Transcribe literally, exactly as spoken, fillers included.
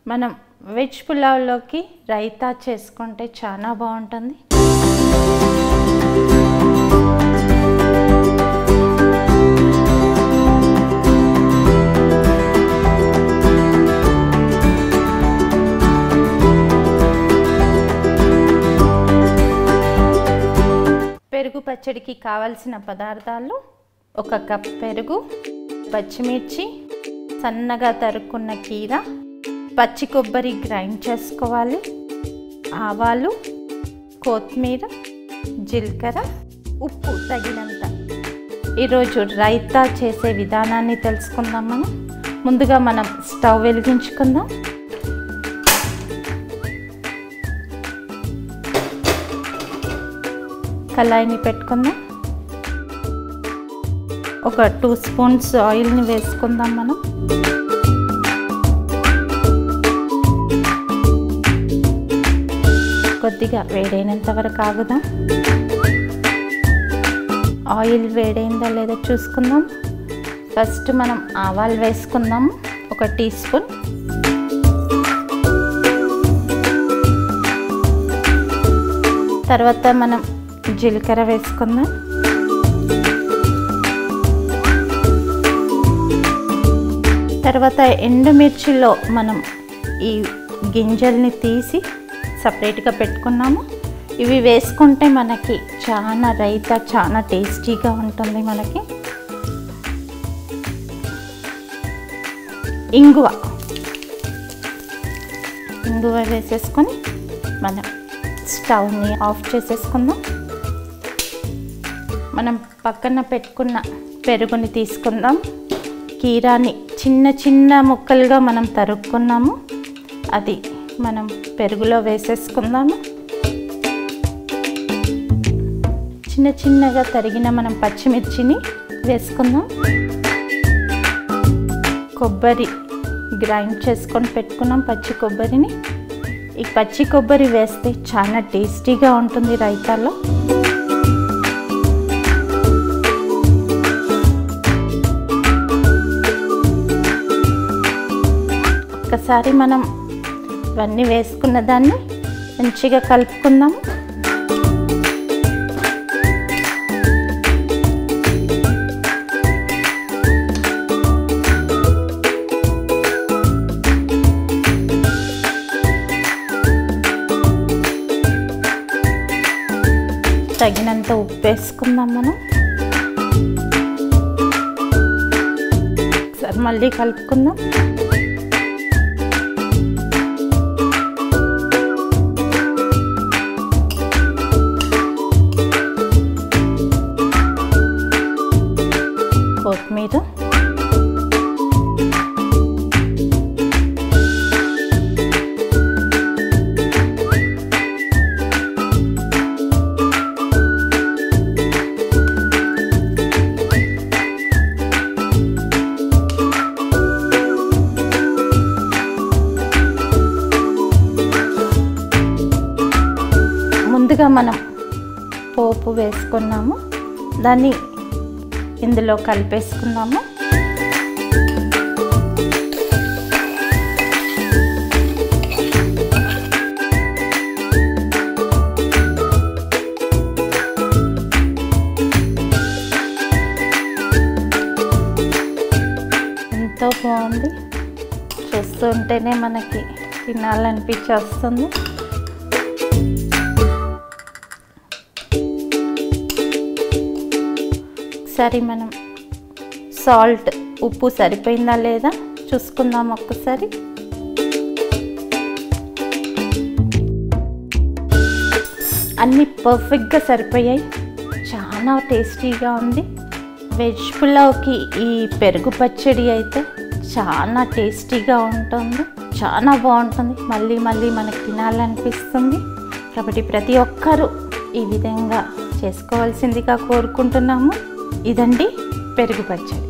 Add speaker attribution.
Speaker 1: మనం వెజ్ పులావ్లోకి రైతా చేసుకుంటే చాలా బాగుంటుంది. పెరుగు పచ్చడికి కావాల్సిన పదార్థాలు ఒక కప్ పెరుగు, పచ్చిమిర్చి, సన్నగా తరుక్కున్న కీర, పచ్చి కొబ్బరి గ్రైండ్ చేసుకోవాలి, ఆవాలు, కొత్తిమీర, జీలకర్ర, ఉప్పు తగినంత. ఈరోజు రైతా చేసే విధానాన్ని తెలుసుకుందాం. మనం ముందుగా మనం స్టవ్ వెలిగించుకుందాం. కళాయిని పెట్టుకుందాం. ఒక టూ స్పూన్స్ ఆయిల్ని వేసుకుందాం. మనం కొద్దిగా వేడైనంత వరకు ఆగుదాం. ఆయిల్ వేడైందా లేదా చూసుకుందాం. ఫస్ట్ మనం ఆవాలు వేసుకుందాం, ఒక టీ స్పూన్. తర్వాత మనం జీలకర్ర వేసుకుందాం. తర్వాత ఎండుమిర్చిలో మనం ఈ గింజల్ని తీసి సపరేట్గా పెట్టుకున్నాము. ఇవి వేసుకుంటే మనకి చాలా రైతా చాలా టేస్టీగా ఉంటుంది. మనకి ఇంగువ ఇంగువ వేసేసుకొని మనం స్టవ్ని ఆఫ్ చేసేసుకుందాం. మనం పక్కన పెట్టుకున్న పెరుగుని తీసుకుందాం. కీరాని చిన్న చిన్న ముక్కలుగా మనం తరుక్కున్నాము, అది మనం పెరుగులో వేసేసుకుందాము. చిన్న చిన్నగా తరిగిన మనం పచ్చిమిర్చిని వేసుకుందాం. కొబ్బరి గ్రైండ్ చేసుకొని పెట్టుకున్నాం, పచ్చి కొబ్బరిని. ఈ పచ్చి కొబ్బరి వేస్తే చాలా టేస్టీగా ఉంటుంది రైతాలో. ఒకసారి మనం ఇవన్నీ వేసుకున్న దాన్ని మంచిగా కలుపుకుందాం. తగినంత ఉప్పు వేసుకుందాం. మనం ఒకసారి మళ్ళీ కలుపుకుందాం. కొత్తిమీర, ముందుగా మనం పోపు వేసుకున్నాము, దాన్ని ఇందులో కలిపేసుకున్నాము. ఎంతో బాగుంది, చూస్తుంటేనే మనకి తినాలనిపించి వస్తుంది. ఒకసారి మనం సాల్ట్, ఉప్పు సరిపోయిందా లేదా చూసుకుందాం ఒక్కసారి. అన్నీ పర్ఫెక్ట్గా సరిపోయాయి, చాలా టేస్టీగా ఉంది. వెజ్ పులావ్కి ఈ పెరుగు పచ్చడి అయితే చాలా టేస్టీగా ఉంటుంది, చాలా బాగుంటుంది. మళ్ళీ మళ్ళీ మనకు తినాలనిపిస్తుంది. కాబట్టి ప్రతి ఒక్కరూ ఈ విధంగా చేసుకోవాల్సిందిగా కోరుకుంటున్నాము. ఇదండి పెరుగు పచ్చడి.